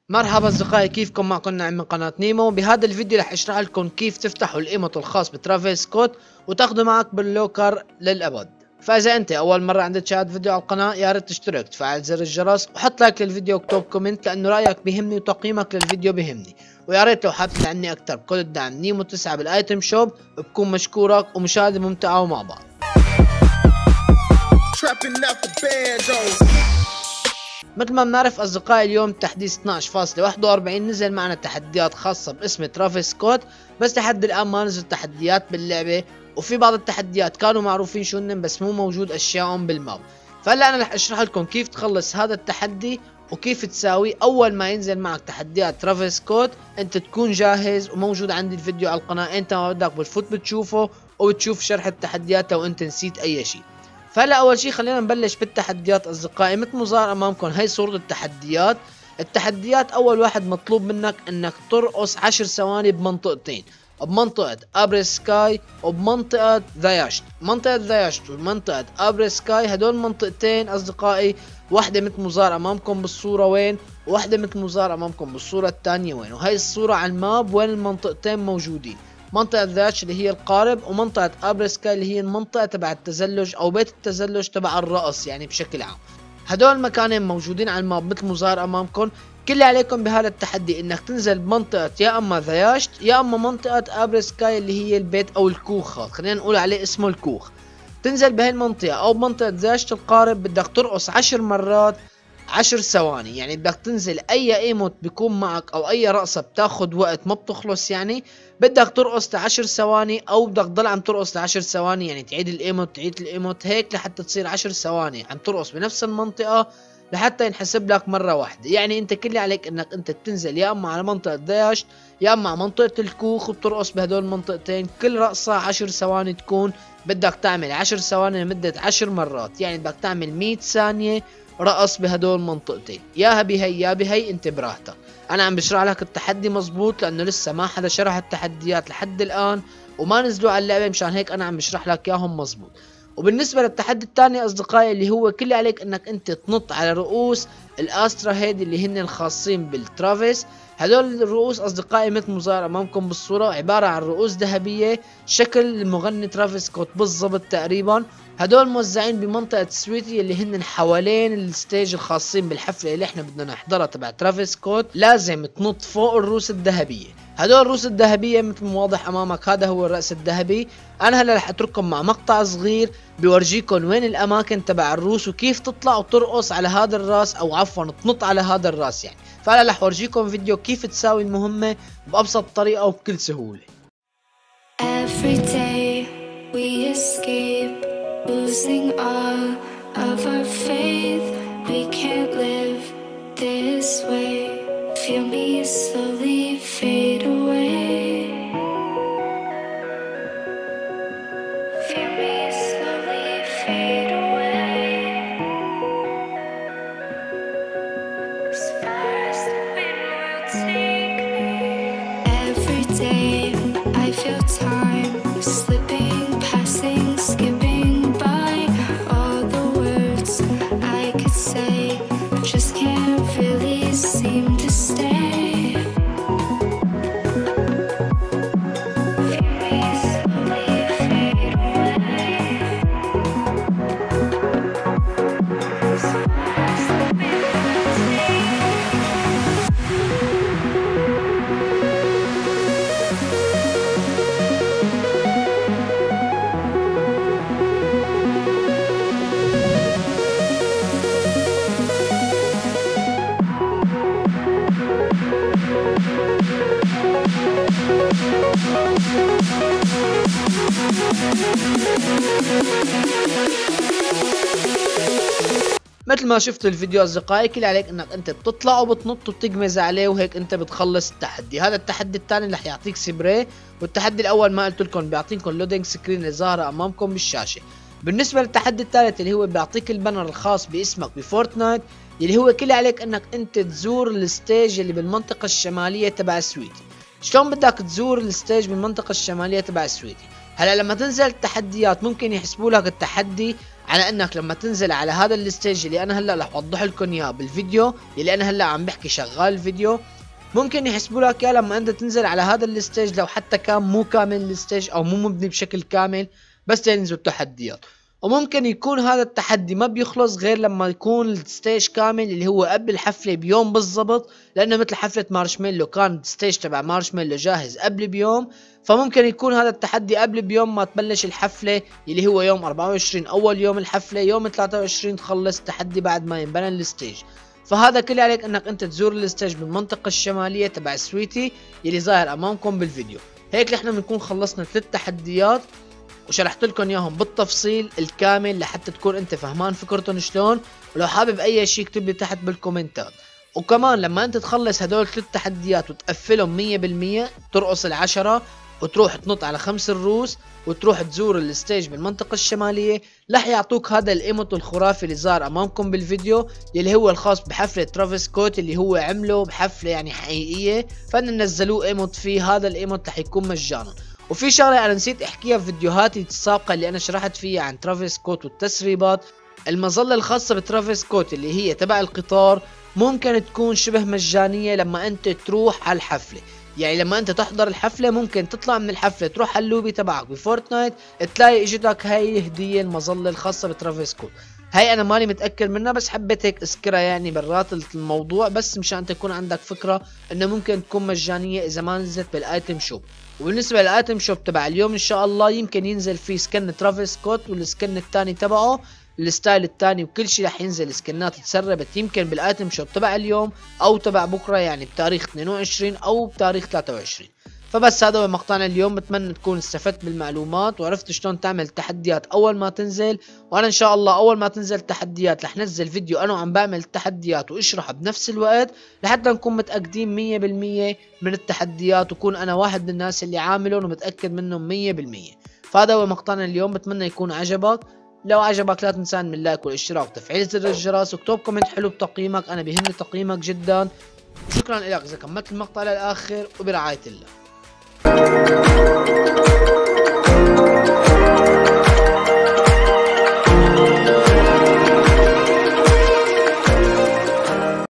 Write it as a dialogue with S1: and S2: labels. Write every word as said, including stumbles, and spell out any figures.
S1: مرحبا اصدقائي، كيفكم؟ معكم نعم من قناة نيمو. بهذا الفيديو رح اشرح لكم كيف تفتحوا الايموت الخاص بترافيس سكوت وتاخذوا معك باللوكر للابد. فاذا انت اول مرة عندك تشاهد فيديو على القناة، يا ريت تشترك، تفعل زر الجرس وحط لايك للفيديو واكتب كومنت، لانه رايك بيهمني وتقييمك للفيديو بيهمني. ويا ريت لو حابب تدعمني اكثر بكود الدعم نيمو تسعة بالايتم شوب، بكون مشكورك. ومشاهدة ممتعة ومع بعض. مثل ما بنعرف اصدقائي، اليوم تحديث اثنعش فاصلة واحد وأربعين نزل معنا تحديات خاصة باسم ترافيس سكوت، بس لحد الان ما نزل تحديات باللعبة، وفي بعض التحديات كانوا معروفين شو هن بس مو موجود اشيائهم بالماب. فهلا انا رح اشرح لكم كيف تخلص هذا التحدي وكيف تساوي. اول ما ينزل معك تحديات ترافيس سكوت انت تكون جاهز وموجود عندي الفيديو على القناة، انت ما بدك بتفوت بتشوفه وبتشوف شرح التحديات لو انت نسيت اي شيء. فهلا اول شيء خلينا نبلش بالتحديات اصدقائي. مثل ما ظهر امامكم هي صورة التحديات. التحديات اول واحد مطلوب منك انك ترقص عشر ثواني بمنطقتين، بمنطقة ابري سكاي وبمنطقة ذايشت. منطقة ذايشت ومنطقة ابري سكاي هدول منطقتين اصدقائي، واحدة مثل ما ظهر امامكم بالصورة وين، وواحدة مثل ما ظهر امامكم بالصورة الثانية وين. وهي الصورة على الماب وين المنطقتين موجودين. منطقة ذاتش اللي هي القارب، ومنطقة ابرسكا اللي هي المنطقة تبع التزلج او بيت التزلج تبع الرقص يعني بشكل عام. هدول المكانين موجودين على الماب مثل ما ظاهر امامكم. كل اللي عليكم بهذا التحدي انك تنزل بمنطقة يا اما ذياشت يا اما منطقة ابرسكاي اللي هي البيت او الكوخ، خلينا نقول عليه اسمه الكوخ. تنزل بهي المنطقة او بمنطقة ذياشت القارب، بدك ترقص عشر مرات عشر ثواني. يعني بدك تنزل اي ايموت بيكون معك او اي رقصة بتاخد وقت ما بتخلص، يعني بدك ترقص لعشر ثواني او بدك تضل عم ترقص لعشر ثواني، يعني تعيد الايموت تعيد الايموت هيك لحتى تصير عشر ثواني عم ترقص بنفس المنطقة لحتى ينحسب لك مرة واحدة. يعني انت كل اللي عليك انك انت بتنزل يا اما على منطقة داش يا اما على منطقة الكوخ وبترقص بهدول المنطقتين. كل رقصة عشر ثواني تكون، بدك تعمل عشر ثواني لمدة عشر مرات، يعني بدك تعمل مية ثانية رقص بهدول المنطقتين. ياها بهي يا بهي انت براحتك. انا عم بشرح لك التحدي مزبوط لانه لسه ما حدا شرح التحديات لحد الان وما نزلوا على اللعبة، مشان هيك انا عم بشرح لك اياهم مزبوط. وبالنسبة للتحدي الثاني اصدقائي اللي هو كل عليك انك انت تنط على رؤوس الاسترا هيد اللي هن الخاصين بالترافيس. هدول الرؤوس اصدقائي مثل ما ظاهر امامكم بالصورة عبارة عن رؤوس ذهبية شكل المغني ترافيس سكوت بالضبط تقريبا. هدول موزعين بمنطقة سويتي اللي هن حوالين الستيج الخاصين بالحفلة اللي احنا بدنا نحضرها تبع ترافيس سكوت. لازم تنط فوق الروس الذهبية. هدول الروس الذهبية مثل ما واضح امامك هذا هو الرأس الذهبي. انا هلا رح اترككم مع مقطع صغير بورجيكم وين الاماكن تبع الروس وكيف تطلع وترقص على هذا الراس، او عفوا تنط على هذا الراس يعني. فهلا رح ورجيكم فيديو كيف تساوي المهمة بأبسط طريقة وبكل سهولة.
S2: Every day we escape, losing all of our faith. We can't live this way. Feel me slowly fade away. Feel me slowly fade away. As far as the wind will take me. Every day I feel time slipping, passing, skipping by. All the words I could say just can't really seem to stay. Feel me slowly fade away. As far as the wind will take me.
S1: مثل ما شفتوا الفيديو اصدقائي، كل عليك انك انت بتطلع وبتنط وبتقمز عليه وهيك انت بتخلص التحدي. هذا التحدي الثاني رح يعطيك سبراي، والتحدي الاول ما قلت لكم بيعطيكم لودينج سكرين اللي ظاهره امامكم بالشاشه. بالنسبه للتحدي الثالث اللي هو بيعطيك البانر الخاص باسمك بفورتنايت، اللي هو كل عليك انك انت تزور الستيج اللي بالمنطقه الشماليه تبع سويتي. شلون بدك تزور الستيج بالمنطقه الشماليه تبع سويتي؟ هلا لما تنزل التحديات ممكن يحسبوا لك التحدي على انك لما تنزل على هذا الستيج اللي انا هلا رح اوضح لكم اياه بالفيديو اللي انا هلا عم بحكي شغال الفيديو، ممكن يحسبوا لك اياه لما انت تنزل على هذا الستيج لو حتى كان مو كامل الستيج او مو مبني بشكل كامل بس تنزل التحديات. وممكن يكون هذا التحدي ما بيخلص غير لما يكون الستيج كامل اللي هو قبل الحفلة بيوم بالضبط، لانه مثل حفلة مارشميلو كان الستيج تبع مارشميلو جاهز قبل بيوم، فممكن يكون هذا التحدي قبل بيوم ما تبلش الحفلة اللي هو يوم أربعة وعشرين اول يوم الحفلة، يوم ثلاثة وعشرين تخلص التحدي بعد ما ينبنى الستيج. فهذا كل عليك انك انت تزور الستيج بالمنطقة الشمالية تبع سويتي اللي ظاهر امامكم بالفيديو. هيك نحن بنكون خلصنا ثلاث تحديات وشرحت لكم اياهم بالتفصيل الكامل لحتى تكون انت فهمان فكرتهم شلون، ولو حابب اي شيء اكتب لي تحت بالكومنتات. وكمان لما انت تخلص هدول ثلاث تحديات وتقفلهم مية بالمية ترقص العشرة وتروح تنط على خمس الروس وتروح تزور الستيج بالمنطقة الشمالية، رح يعطوك هذا الايموت الخرافي اللي ظهر امامكم بالفيديو اللي هو الخاص بحفلة ترافيس سكوت اللي هو عمله بحفلة يعني حقيقية، فان نزلوه ايموت فيه. هذا الايموت رح يكون مجانا. وفي شغله انا نسيت احكيها في فيديوهاتي السابقه اللي انا شرحت فيها عن ترافيس سكوت والتسريبات، المظله الخاصه بترافيس سكوت اللي هي تبع القطار ممكن تكون شبه مجانيه لما انت تروح على الحفله. يعني لما انت تحضر الحفله ممكن تطلع من الحفله تروح على اللوبي تبعك بفورتنايت تلاقي اجتك هاي الهديه المظله الخاصه بترافيس سكوت. هاي انا ماني متاكد منها بس حبيت هيك اذكرها يعني برات الموضوع بس مشان تكون عندك فكره انه ممكن تكون مجانيه اذا ما نزلت بالايتم شوب. وبالنسبه للايتم شوب تبع اليوم ان شاء الله يمكن ينزل فيه سكن ترافيس سكوت والسكن الثاني تبعه الستايل الثاني وكل شيء رح ينزل سكنات تسربت يمكن بالايتم شوب تبع اليوم او تبع بكره يعني بتاريخ اثنين وعشرين او بتاريخ ثلاثة وعشرين. فبس هذا هو مقطعنا اليوم، بتمنى تكون استفدت بالمعلومات وعرفت شلون تعمل تحديات اول ما تنزل. وانا ان شاء الله اول ما تنزل تحديات رح نزل فيديو انا وعم بعمل التحديات واشرح بنفس الوقت لحتى نكون متاكدين مية بالمية من التحديات وكون انا واحد من الناس اللي عاملهم ومتاكد منهم مية بالمية. فهذا هو مقطعنا اليوم، بتمنى يكون عجبك. لو عجبك لا تنسى من اللايك والاشتراك وتفعيل زر الجرس واكتب كومنت حلو بتقييمك، انا بيهمني تقييمك جدا. شكرا لك اذا كملت المقطع للاخر وبرعاية الله.